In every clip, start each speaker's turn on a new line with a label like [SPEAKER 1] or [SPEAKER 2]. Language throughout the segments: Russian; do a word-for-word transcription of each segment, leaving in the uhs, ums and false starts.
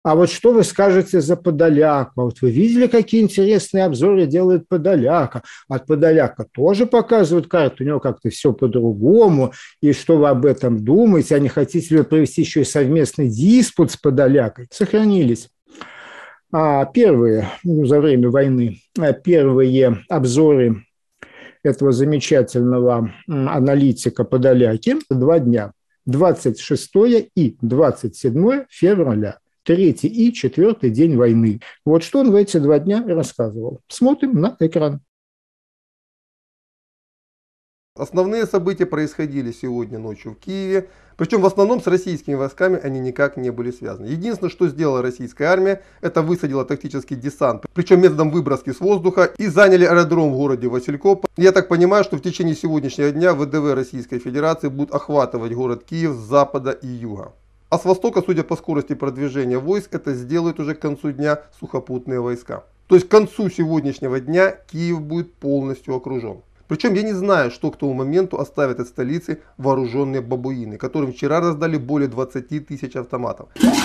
[SPEAKER 1] А вот что вы скажете за Подоляка? Вот вы видели, какие интересные обзоры делает Подоляка? От Подоляка тоже показывают карту, у него как-то все по-другому. И что вы об этом думаете? А не хотите ли вы провести еще и совместный диспут с Подолякой? Сохранились. А первые, ну, за время войны, первые обзоры этого замечательного аналитика Подоляки два дня. двадцать шестое и двадцать седьмое февраля. Третий и четвертый день войны. Вот что он в эти два дня рассказывал. Смотрим на экран.
[SPEAKER 2] Основные события происходили сегодня ночью в Киеве. Причем в основном с российскими войсками они никак не были связаны. Единственное, что сделала российская армия, это высадила тактический десант. Причем методом выброски с воздуха. И заняли аэродром в городе Васильков. Я так понимаю, что в течение сегодняшнего дня ВДВ Российской Федерации будут охватывать город Киев с запада и юга. А с востока, судя по скорости продвижения войск, это сделают уже к концу дня сухопутные войска. То есть к концу сегодняшнего дня Киев будет полностью окружен. Причем я не знаю, что к тому моменту оставят от столицы вооруженные бабуины, которым вчера раздали более двадцати тысяч автоматов.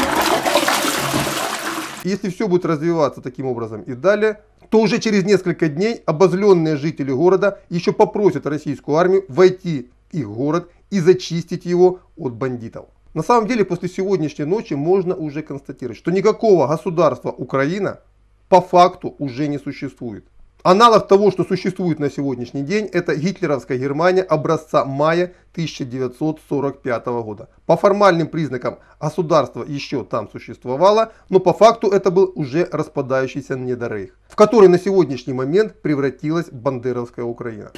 [SPEAKER 2] Если все будет развиваться таким образом и далее, то уже через несколько дней обозленные жители города еще попросят российскую армию войти в их город и зачистить его от бандитов. На самом деле, после сегодняшней ночи можно уже констатировать, что никакого государства Украина по факту уже не существует. Аналог того, что существует на сегодняшний день, это гитлеровская Германия образца мая тысяча девятьсот сорок пятого года. По формальным признакам государство еще там существовало, но по факту это был уже распадающийся недорейх, в который на сегодняшний момент превратилась бандеровская Украина.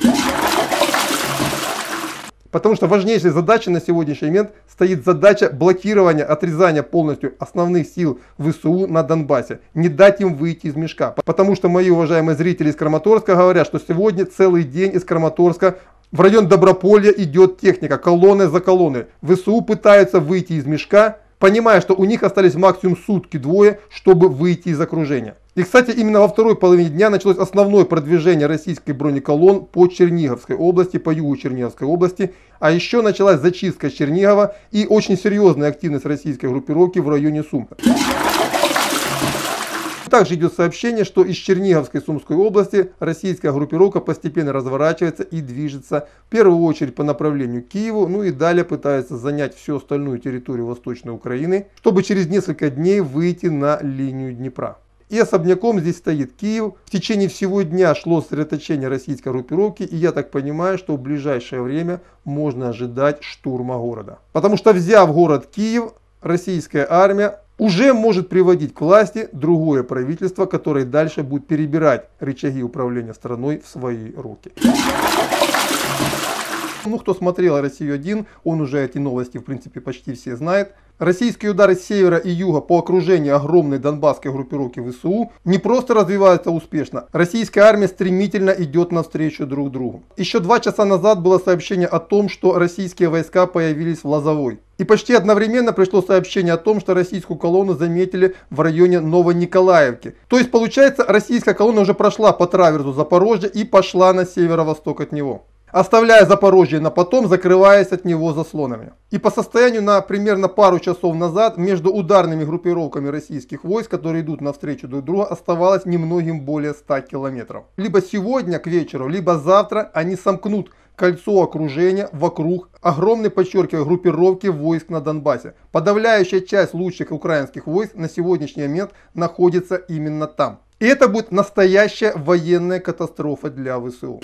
[SPEAKER 2] Потому что важнейшей задачей на сегодняшний момент стоит задача блокирования, отрезания полностью основных сил ВСУ на Донбассе. Не дать им выйти из мешка. Потому что мои уважаемые зрители из Краматорска говорят, что сегодня целый день из Краматорска в район Доброполья идет техника, колонны за колонной. ВСУ пытаются выйти из мешка, понимая, что у них остались максимум сутки-двое, чтобы выйти из окружения. И, кстати, именно во второй половине дня началось основное продвижение российской бронеколонн по Черниговской области, по югу Черниговской области. А еще началась зачистка Чернигова и очень серьезная активность российской группировки в районе Сумы. Также идет сообщение, что из Черниговской Сумской области российская группировка постепенно разворачивается и движется в первую очередь по направлению к Киеву, ну и далее пытается занять всю остальную территорию Восточной Украины, чтобы через несколько дней выйти на линию Днепра. И особняком здесь стоит Киев. В течение всего дня шло сосредоточение российской группировки, и я так понимаю, что в ближайшее время можно ожидать штурма города. Потому что, взяв город Киев, российская армия уже может приводить к власти другое правительство, которое дальше будет перебирать рычаги управления страной в свои руки. Ну, кто смотрел Россию один, он уже эти новости в принципе почти все знает. Российские удары с севера и юга по окружению огромной донбасской группировки ВСУ не просто развиваются успешно. Российская армия стремительно идет навстречу друг другу. Еще два часа назад было сообщение о том, что российские войска появились в Лозовой. И почти одновременно пришло сообщение о том, что российскую колонну заметили в районе Новониколаевки. То есть получается, российская колонна уже прошла по траверсу Запорожья и пошла на северо-восток от него, оставляя Запорожье на потом, закрываясь от него заслонами. И по состоянию на примерно пару часов назад между ударными группировками российских войск, которые идут навстречу друг другу, оставалось немногим более ста километров. Либо сегодня к вечеру, либо завтра они сомкнут кольцо окружения вокруг огромной, подчеркиваю, группировки войск на Донбассе. Подавляющая часть лучших украинских войск на сегодняшний момент находится именно там. И это будет настоящая военная катастрофа для ВСУ.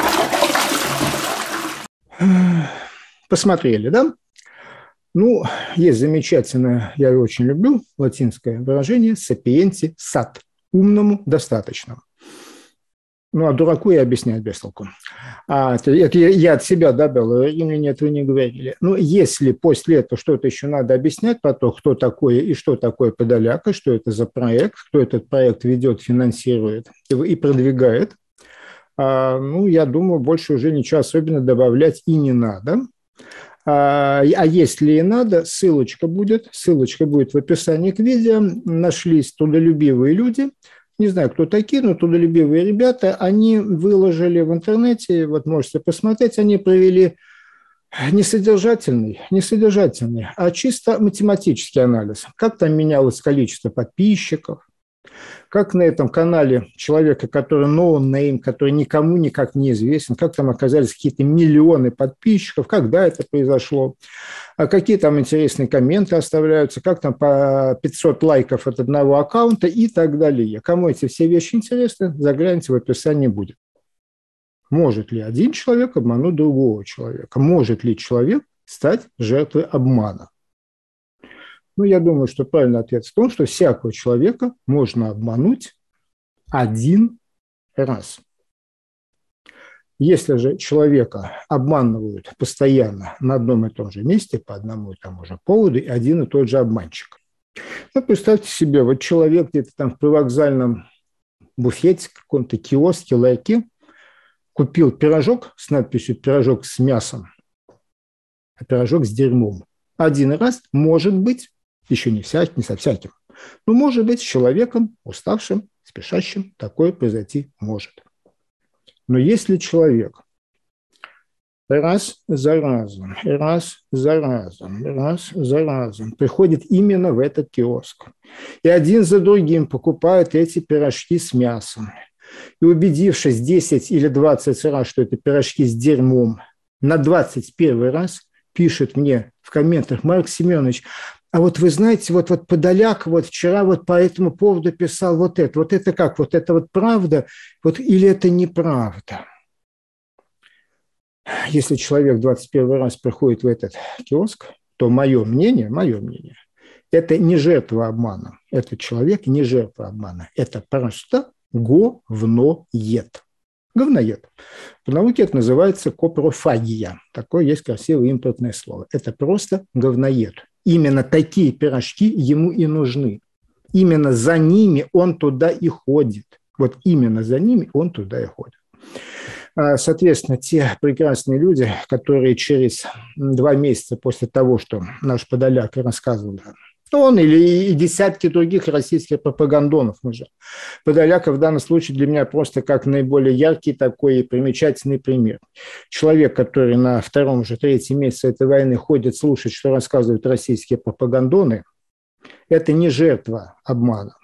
[SPEAKER 1] Посмотрели, да? Ну, есть замечательное, я очень люблю латинское выражение «sapienti sat» – умному достаточно. Ну, а дураку я объяснять без толку. А, это, это я от себя добавил, римляне этого не говорили. Ну, если после этого что-то еще надо объяснять про то, кто такое и что такое Подоляка, что это за проект, кто этот проект ведет, финансирует и продвигает, а, ну, я думаю, больше уже ничего особенно добавлять и не надо. А, а если и надо, ссылочка будет, ссылочка будет в описании к видео. Нашлись трудолюбивые люди. Не знаю, кто такие, но трудолюбивые ребята, они выложили в интернете, вот можете посмотреть, они провели Несодержательный, несодержательный, а чисто математический анализ. Как там менялось количество подписчиков, как на этом канале человека, который no-name, который никому никак не известен, как там оказались какие-то миллионы подписчиков, когда это произошло, а какие там интересные комменты оставляются, как там по пятьсот лайков от одного аккаунта и так далее. Кому эти все вещи интересны, загляните, в описании будет. Может ли один человек обмануть другого человека? Может ли человек стать жертвой обмана? Ну, я думаю, что правильный ответ в том, что всякого человека можно обмануть один раз. Если же человека обманывают постоянно на одном и том же месте, по одному и тому же поводу, и один и тот же обманщик. Ну, представьте себе, вот человек где-то там в привокзальном буфете, каком-то киоске, ларьке, купил пирожок с надписью «пирожок с мясом», а пирожок с дерьмом. Один раз, может быть, еще не, вся, не со всяким, но может быть с человеком уставшим, спешащим, такое произойти может. Но если человек раз за разом, раз за разом, раз за разом приходит именно в этот киоск, и один за другим покупает эти пирожки с мясом, и убедившись десять или двадцать раз, что это пирожки с дерьмом, на двадцать первый раз пишет мне в комментах: Марк Семенович, а вот вы знаете, вот, вот Подоляк вот вчера вот по этому поводу писал вот это. Вот это как? Вот это вот правда вот, или это неправда? Если человек двадцать первый раз приходит в этот киоск, то мое мнение, мое мнение, это не жертва обмана. Этот человек не жертва обмана. Это просто говноед. Говноед. В науке это называется копрофагия. Такое есть красивое импортное слово. Это просто говноед. Именно такие пирожки ему и нужны. Именно за ними он туда и ходит. Вот именно за ними он туда и ходит. Соответственно, те прекрасные люди, которые через два месяца после того, что наш Подоляк рассказывал, он или и десятки других российских пропагандонов уже. Подоляка в данном случае для меня просто как наиболее яркий такой и примечательный пример. Человек, который на втором же, третьем месяце этой войны ходит слушать, что рассказывают российские пропагандоны, это не жертва обмана.